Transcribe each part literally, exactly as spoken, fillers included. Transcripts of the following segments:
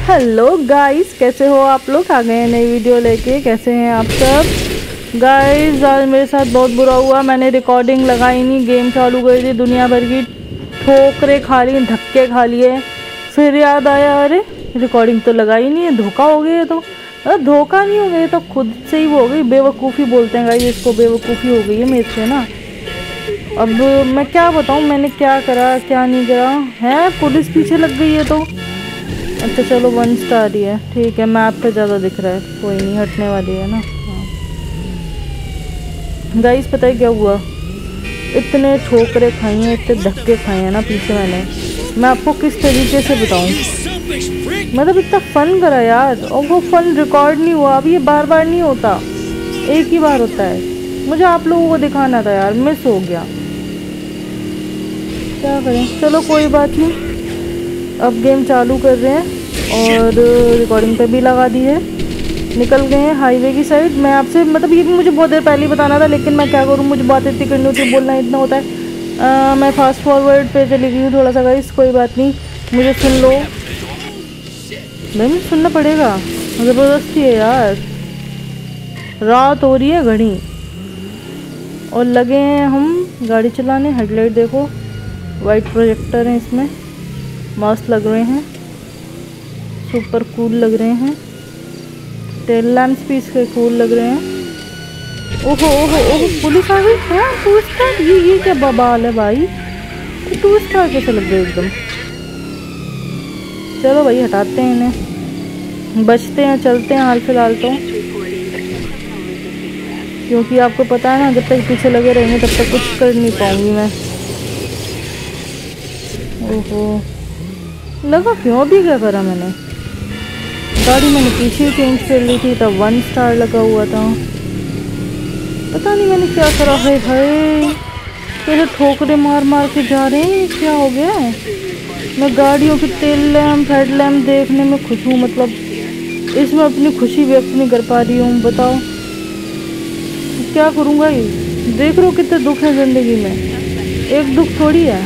Hello guys, कैसे हो आप लोग? आ गए हैं नई वीडियो लेके। कैसे हैं आप सब गाइस? आज मेरे साथ बहुत बुरा हुआ। मैंने रिकॉर्डिंग लगाई नहीं, गेम चालू कर दी, दुनिया भर की ठोकरे खा ली, धक्के खा लिए। फिर याद आया, अरे रिकॉर्डिंग तो लगाई नहीं है, धोखा हो गया। तो अरे धोखा नहीं हो गया, तो खुद से ही हो गई। बेवकूफ़ी बोलते हैं गाइस इसको, बेवकूफ़ी हो गई है मेरे से ना। अब मैं क्या बताऊँ मैंने क्या करा क्या नहीं करा है। पुलिस पीछे लग गई है तो अच्छा चलो वन स्टार ही है, ठीक है। मैप पे ज़्यादा दिख रहा है, कोई नहीं, हटने वाली है ना। हाँ गाइस, पता है क्या हुआ? इतने ठोकरे खाई हैं, इतने धक्के खाए हैं ना पीछे मैंने, मैं आपको किस तरीके से बताऊं। मतलब इतना फन करा यार, और वो फन रिकॉर्ड नहीं हुआ। अब ये बार बार नहीं होता, एक ही बार होता है। मुझे आप लोगों को दिखाना था यार, मिस हो गया। क्या करें, चलो कोई बात नहीं। अब गेम चालू कर रहे हैं और रिकॉर्डिंग पे भी लगा दी है। निकल गए हैं हाईवे की साइड। मैं आपसे मतलब ये भी मुझे बहुत देर पहले ही बताना था, लेकिन मैं क्या करूँ, मुझे बात इतनी करनी होती है, बोलना इतना होता है। आ, मैं फास्ट फॉरवर्ड पे चली गई हूँ थोड़ा सा गाइस, कोई बात नहीं, मुझे सुन लो। नहीं मुझे सुनना पड़ेगा, ज़बरदस्ती है यार। रात हो रही है घड़ी और लगे हैं हम गाड़ी चलाने। हेडलाइट देखो, वाइट प्रोजेक्टर है इसमें, मस्त लग रहे हैं, सुपर कूल लग रहे हैं। टेल लैंप्स भी इसके कूल लग रहे हैं। ओहो ओहो ओहो, पुलिस आ गई। हाँ टू स्टार, ये ये क्या बवाल है भाई, टू स्टार कैसे लग गए एकदम। चलो भाई हटाते हैं इन्हें, बचते हैं, चलते हैं हाल फिलहाल तो, क्योंकि आपको पता है ना, जब तक पीछे लगे रहेंगे तब तक कुछ कर नहीं पाऊंगी मैं। ओहो लगा क्यों, अभी क्या करा मैंने? गाड़ी मैंने पीछे चेंज कर ली थी, तब वन स्टार लगा हुआ था। पता नहीं मैंने क्या करा है भाई, कैसे ठोकरे मार मार के जा रहे हैं, क्या हो गया है? मैं गाड़ियों के टेल लैम्प हेड लैम्प देखने में खुश हूँ, मतलब इसमें अपनी खुशी व्यक्त नहीं कर पा रही हूँ। बताओ क्या करूँगा? ये देख रहे हो कितने दुख है ज़िंदगी में, एक दुख थोड़ी है।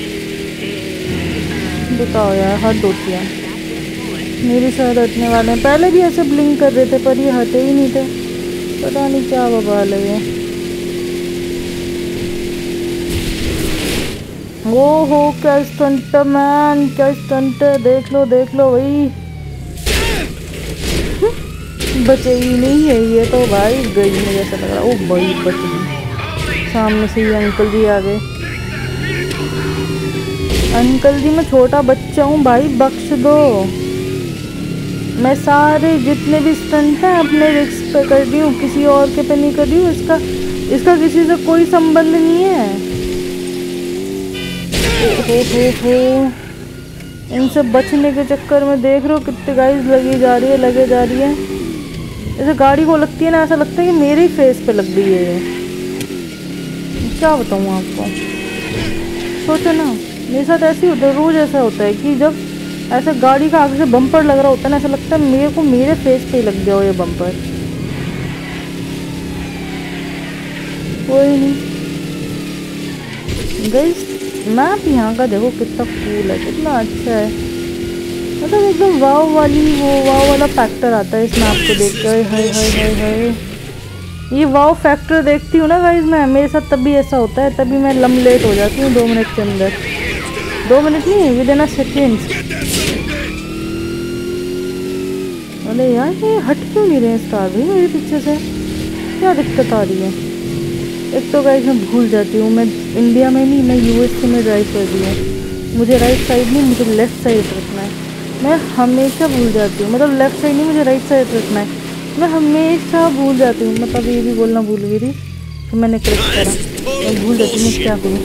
बताओ यार, हद होती है। मेरे साथ हटने वाले हैं, पहले भी ऐसे ब्लिंक कर रहे थे पर ये हटे ही नहीं थे, पता नहीं क्या बवाल है ये। वो हो क्या स्टंट मैन, क्या स्टंट है, देख लो देख लो भाई। बचे ही नहीं है ये तो भाई, गई मुझे ऐसा लग रहा। ओ भाई बच गई, सामने से ये अंकल जी आ गए। अंकल जी मैं छोटा बच्चा हूँ भाई, बख्श दो। मैं सारे जितने भी स्टंट हैं अपने रिस्क पे कर रही हूँ, किसी और के पे नहीं कर रही हूँ। इसका इसका किसी से कोई संबंध नहीं है। हो हो हो, इनसे बचने के चक्कर में देख रहे हो कितने गाइस लगी जा रही है, लगे जा रही है। जैसे गाड़ी को लगती है ना, ऐसा लगता है कि मेरे ही फेस पे लग गई है ये। क्या बताऊँ आपको, सोचो ना, मेरे साथ ऐसे ही होता है, रोज़ ऐसा होता है कि जब ऐसा गाड़ी का आगे से बम्पर लग रहा होता है ना, ऐसा लगता है मेरे को मेरे फेस पे ही लग गया हो ये बम्पर। कोई नहीं गाइस, मैप यहाँ का देखो कितना कूल है, कितना अच्छा है। मतलब एकदम वाव वाली, वो वाव वाला फैक्टर आता है इस मैप को देख कर। हाय हाय हाय हाय, ये वाव फैक्टर देखती हूँ ना गाइस मैं, मेरे साथ तभी ऐसा होता है, तभी मैं लम लेट हो जाती हूँ दो मिनट के अंदर। दो मिनट नहीं, विद इन अ सेकेंड्स। अरे यार ये हट क्यों नहीं रहे स्टार भाई मेरे पीछे से, क्या दिक्कत आ रही है? एक तो गाइस मैं भूल जाती हूँ, मैं इंडिया में नहीं, मैं यूएसए में ड्राइव कर रही हूँ। मुझे राइट साइड नहीं, मुझे लेफ़्ट साइड रखना है। मैं हमेशा भूल जाती हूँ, मतलब लेफ़्ट साइड नहीं, मुझे राइट साइड रखना है। मैं हमेशा भूल जाती हूँ, मतलब ये भी बोलना भूल गई थी तो मैंने क्लिक करा, मैं भूल जाती हूँ। क्या करूँ,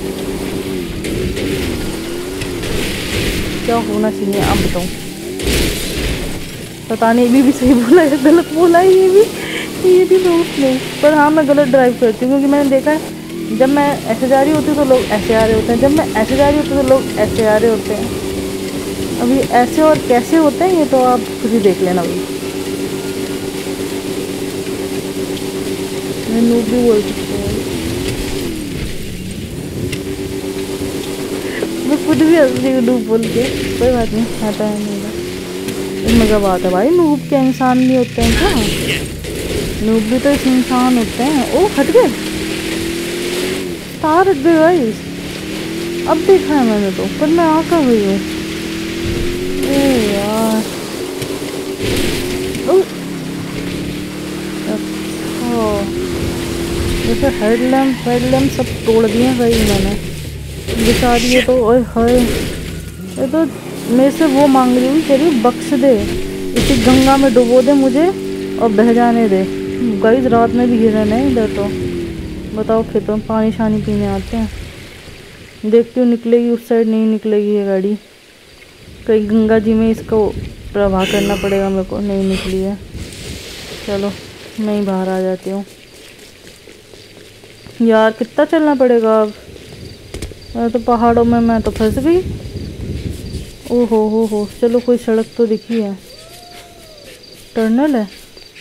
क्या होना चाहिए आप बताओ? पता नहीं, ये भी सही बोला है गलत बोला है, ये भी ये भी दोस्त नहीं, पर हाँ मैं गलत ड्राइव करती हूँ, क्योंकि मैंने देखा है जब मैं ऐसे जा रही होती हूँ तो लोग ऐसे आ रहे होते हैं, जब मैं ऐसे जा रही होती हूँ तो लोग ऐसे आ रहे होते हैं। अभी ऐसे और कैसे होते हैं ये तो आप खुद ही देख लेना भाई। मैं नूब भी बोल सकती हूँ, मैं खुद भी हंस रही हूँ नूब बोल के। कोई बात नहीं, आता है नहीं। इसमें क्या बात है भाई, नूब के इंसान नहीं होते हैं क्या? नूब भी तो इस इंसान होते हैं। ओ हट गए, तार हट गए गाइस। अब देखा है मैंने तो, पर मैं आ कहाँ गई हूँ? ए यार जैसे हेडलैम्प हेडलैम्प सब तोड़ दिए भाई मैंने बेचारी। ये तो ओए हाय, ये तो मेरे से वो मांग रही हूँ, कह रही बख्श दे, इसी गंगा में डुबो दे मुझे और बह जाने दे। गाइस रात में भी गिरे नहीं इधर तो, बताओ खेतों में पानी शानी पीने आते हैं। देखती हूँ निकलेगी उस साइड, नहीं निकलेगी ये गाड़ी, कहीं गंगा जी में इसको प्रवाह करना पड़ेगा मेरे को। नहीं निकली है, चलो मैं ही बाहर आ जाती हूँ। यार कितना चलना पड़ेगा अब, मैं तो पहाड़ों में मैं तो फंस गई। ओहो हो हो, चलो कोई सड़क तो दिखी है, टनल है।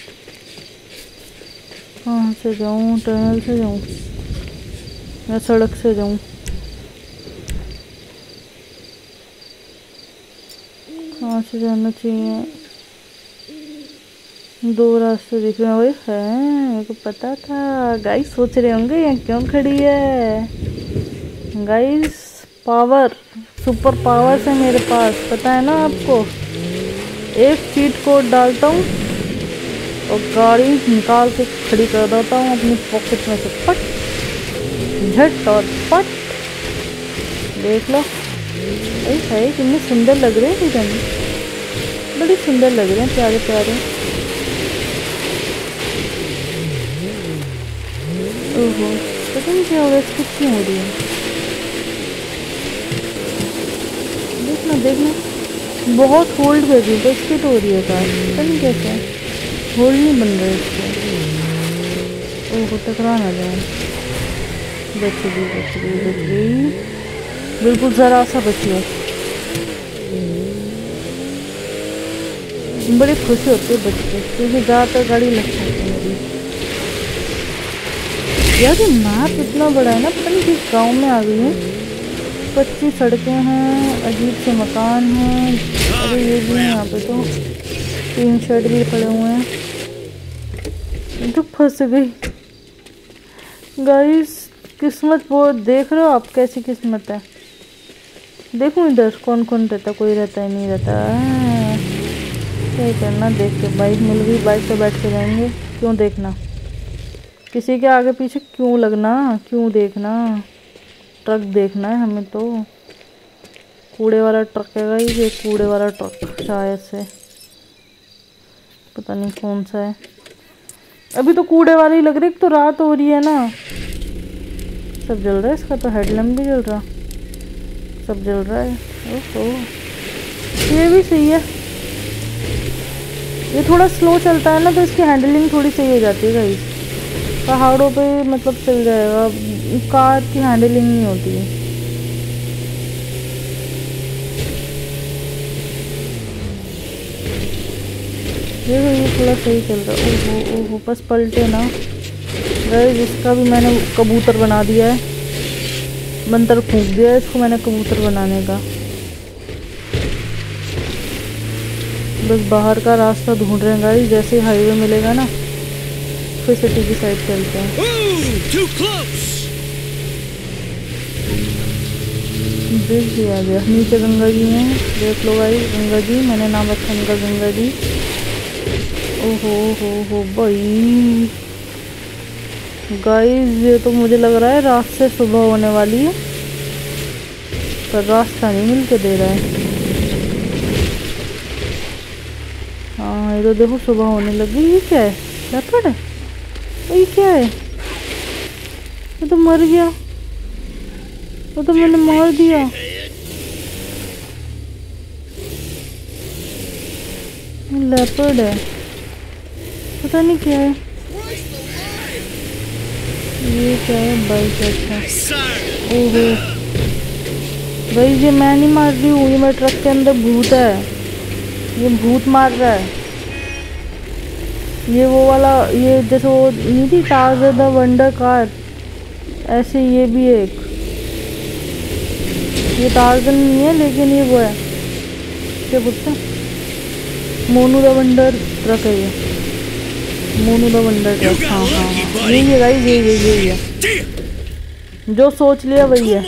कहाँ से जाऊँ, टनल से जाऊँ या सड़क से जाऊँ? कहाँ से जाना चाहिए? दो रास्ते दिख रहे हैं। वही है, मेरे को पता था। गाइस सोच रहे होंगे यहाँ क्यों खड़ी है। गाइस पावर, सुपर पावर है मेरे पास, पता है ना आपको। एक चीट कोड डालता हूँ और गाड़ी निकाल के खड़ी कर देता हूँ अपनी पॉकेट में से, पट झट और पट। देख लो है कितने सुंदर लग रहे हैं डिजाइन, बड़ी सुंदर लग रहे हैं, प्यारे प्यारे। ओहो पता नहीं क्या हो रहा है, इसको क्यों हो रही है। देखना देखना, बहुत होल्ड कर रही है तो स्किट हो रही है कार, पता नहीं कैसे होल्ड नहीं बन रहा है इसको। ओहो टकरा ना जाए, बच गई बच गई बच गई, बिल्कुल ज़रा सा बची है। बड़ी खुशी होती है बच के, क्योंकि ज़्यादातर गाड़ी लग जाती है मेरी। यार ये मैप इतना बड़ा है ना, पता नहीं किस गाँव में आ गई है। पच्चीस सड़कें हैं, अजीब से मकान हैं। अरे ये भी है यहाँ पे, तो तीन शेड भी पड़े हुए हैं। तो फंस गई गाइस, किस्मत वो देख रहे हो आप कैसी किस्मत है। देखूं इधर कौन कौन रहता, कोई रहता है नहीं रहता है। क्या करना, देख के बाइक मिल गई, बाइक पे बैठ के जाएंगे। क्यों देखना किसी के आगे पीछे, क्यों लगना, क्यों देखना। ट्रक देखना है हमें तो, कूड़े वाला ट्रक है गाइस, ये कूड़े वाला ट्रक शायद से, पता नहीं कौन सा है। अभी तो कूड़े वाले ही लग रहे, तो रात हो रही है ना, सब जल रहा है। इसका तो हेडलैम्प भी जल रहा, सब जल रहा है। ओहो ये भी सही है, ये थोड़ा स्लो चलता है ना तो इसकी हैंडलिंग थोड़ी सही हो जाती है गाइस। पहाड़ों पे मतलब चल जाएगा, कार की हैंडलिंग नहीं होती है। देखो ये थोड़ा सही चल रहा है। ओहो ओहो बस पलटे ना गाइस, इसका भी मैंने कबूतर बना दिया है, मंत्र फूंक दिया है इसको मैंने कबूतर बनाने का। बस बाहर का रास्ता ढूंढ रहे हैं गाइस, जैसे हाईवे मिलेगा ना फिर सिटी की साइड चलते हैं। ब्रिज भी आ गया, नीचे गंगा जी है, देख लो गाइस गंगा जी, मैंने नाम रखा इनका गंगा जी। ओहो हो हो भाई गाइस, ये तो मुझे लग रहा है रात से सुबह होने वाली है, पर रास्ता नहीं मिल के दे रहा है। हाँ ये तो देखो सुबह होने लगी। ये क्या है, लेपर्ड है? ये क्या है, ये तो मर गया, वो तो मैंने मार दिया। लेपर्ड है, पता नहीं क्या है। ये क्या है, बाइक। अच्छा ओहो भाई, ये मैं नहीं मार रही हूँ, ये मेरे ट्रक के अंदर भूत है, ये भूत मार रहा है। ये वो वाला, ये जैसे वो नहीं थी टार्ज़न द वंडर कार, ऐसे ये भी एक, ये टार्ज़न नहीं है लेकिन ये वो है, क्या बोलते हैं, मोनू द वंडर ट्रक है ये, मोनू द वंडर ट्रक। हाँ हाँ हाँ यही है गाइस, यही यही यही है, जो सोच लिया वही है।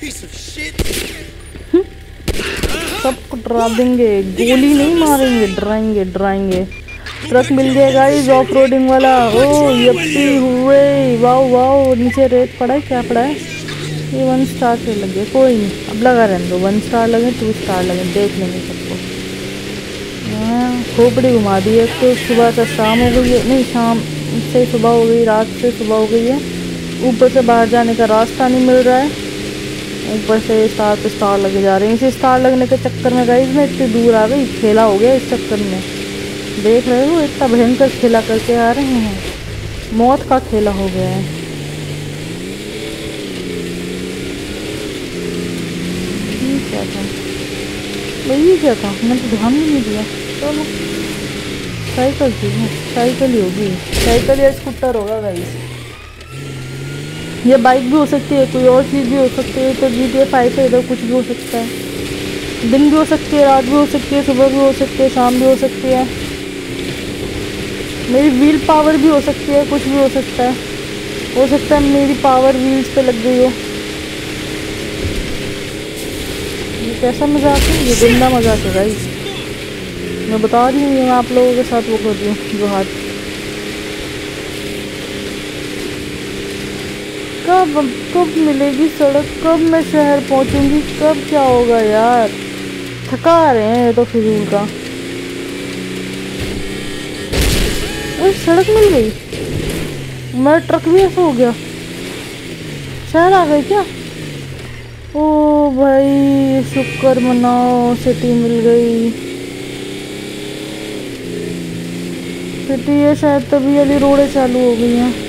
सबको डरा देंगे, गोली नहीं मारेंगे, डराएंगे डराएंगे। ट्रक मिल गया गाइस ऑफ रोडिंग वाला। ओ यप्पी हुए, वाओ वाओ। नीचे रेत पड़ा है, क्या पड़ा है? ये वन स्टार से लगे, कोई नहीं अब लगा रहने दो। वन स्टार लगे, टू स्टार लगे, देख लेंगे सबको। हाँ खोपड़ी घुमा दी है। तो सुबह से शाम हो गई है, नहीं शाम से सुबह हो गई, रात से सुबह हो गई है। ऊपर से बाहर जाने का रास्ता नहीं मिल रहा है, ऊपर से स्टार पे स्टार लगे जा रहे हैं। इसी स्टार लगने के चक्कर में गाइस मैं इतनी दूर आ गई, खेला हो गया इस चक्कर में। देख रहे हो इतना भयंकर खेला करके आ रहे हैं, मौत का खेला हो गया है। ये क्या था? वही क्या था, मैंने तो ध्यान भी नहीं दिया। चलो साइकिल थी, साइकिल ही होगी, साइकिल या स्कूटर होगा गाइस। ये बाइक भी हो सकती है, कोई और चीज़ भी हो सकती है। तो जी टी ए फाइव है, इधर कुछ भी हो सकता है। दिन भी हो सकती है, रात भी हो सकती है, सुबह भी हो सकती है, शाम भी हो सकती है। मेरी व्हील पावर भी हो सकती है, कुछ भी हो सकता है। हो सकता है मेरी पावर व्हील्स पे लग गई हो। ये कैसा मजाक है? ये गंदा मजाक है गाइस, मैं बता रही हूँ। मैं आप लोगों के साथ वो कर रही हूँ जो हाथ। कब कब मिलेगी सड़क, कब मैं शहर पहुँचूँगी, कब क्या होगा यार? थका रहे हैं ये तो फिजूल का। अरे सड़क मिल गई, मेरा ट्रक भी ऐसा हो गया। शहर आ गए क्या? ओ भाई शुक्र मनाओ, सिटी मिल गई। सिटी है शायद, तभी वाली रोडें चालू हो गई हैं।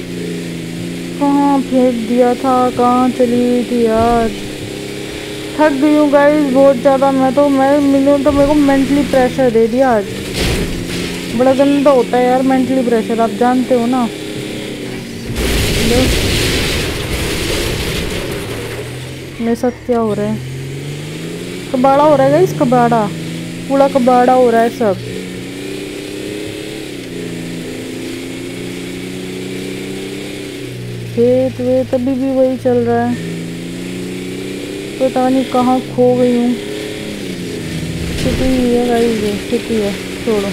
कहाँ फेंक दिया था, कहाँ चली गई थी यार? थक गई हूँ गाइस बहुत ज़्यादा। मैं तो मैं मिलूँ तो मेरे को मेंटली प्रेशर दे दिया आज। बड़ा गंदा होता है यार मेंटली प्रेशर, आप जानते हो ना। मेरे साथ क्या हो रहा है? कबाड़ा हो रहा है गाइस, कबाड़ा, पूरा कबाड़ा हो रहा है सब। खेत वेत अभी भी वही चल रहा है, पता नहीं कहाँ खो गई हूँ। सिटी है गाइस, ये सिटी है, छोड़ो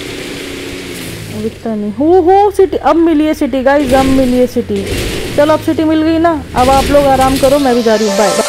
दिखता नहीं। हो हो सिटी, अब मिली है सिटी गाइस, अब मिली है सिटी। चलो अब सिटी मिल गई ना, अब आप लोग आराम करो, मैं भी जा रही हूँ, बाय।